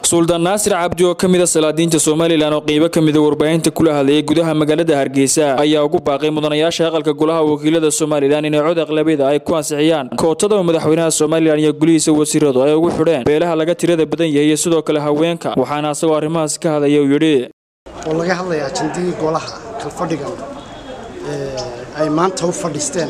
Sultan Nasir Cabdi oo kamid ah salaadiinta Soomaaliland oo qayb ka mid ah warbaahinta kula hadlayay gudaha magaalada Hargeysa ayaa ugu baaqay mudanayaasha aqalka golaha wakiilada Soomaaliland inay cod aqlabiyada ay ku ansixiyaan kootada madaxweynaha Soomaaliland iyo golihiisa wasiiradu ay ugu xidheen beelaha laga tirada badan yahay sidoo kale haweenka waxaana asagoo arrimahaas ka hadlaya uu yiri oo laga hadlayaa jandii golaha kalfadhigan ay maanta u fadhiisteen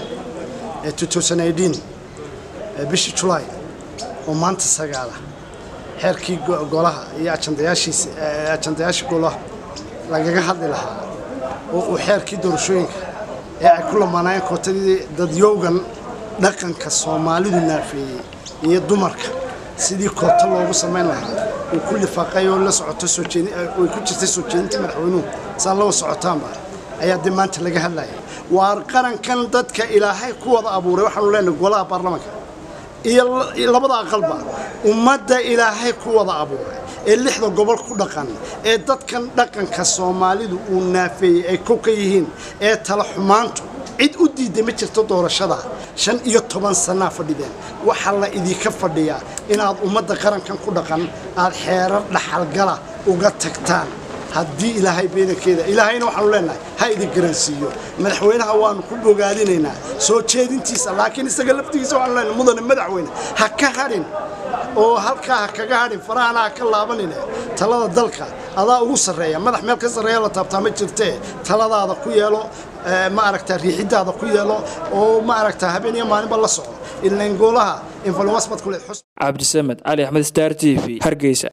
2018 bishii July oo maanta sagaala xeerkii golaha iyo ajandayaashii golaha lagaga hadli lahaa oo uu xeerkii doorashooyinka ee ay ku lamaanayeen kootadii dadyowgan dhaqanka Soomaalidu naafeeyay iyo dumarka sidii koota loogu sameyn lahaa oo ku lifaaqay oo la socoto soo jeedin oo ku jirtay soo jeedinta madaxweynuhu saan loo socotaanba ayaa maanta laga hadlayay waar qarankan dadka Ilaahay ku wada abuuray waxaan leenahay golaha baarlamaanka iyo labada aqalba ummadda Ilaahay ku wada abuuray ee lixda gobol ku dhaqan ee dadkan dhaqanka Soomaalidu uu naafeeyay ay ku ka yihiin ee tala xumaantu cid u diiday ma jirto doorashada 15 sano fadhideen waxa la idinka fadhiyaa inaad ummadda qarankan ku dhaqan aad xeerar dhaxal gala uga tagtaan haddii Ilaahay beenakeeda Ilaahayna waxaan leenahay ha idin garansiiyo madaxweynaha waanu ku bogaadinaynaa soo jeedintiisa laakiin isaga laftigiisa waxaan leenahay mudane madaxweyne ha ka harin oo halka kaga harin faraana ka laabanina talada dalka adaa ugu sareeya madax meel ka sareeya la taabtaa ma jirtee taladaada ku yeelo ma aragtaa riixidaada ku yeelo oo ma aragtaa habeen iyo maalinba la soco ilaa golaha influence mad kule Cabdi Samed Ali Ahmed Star TV Hargeysa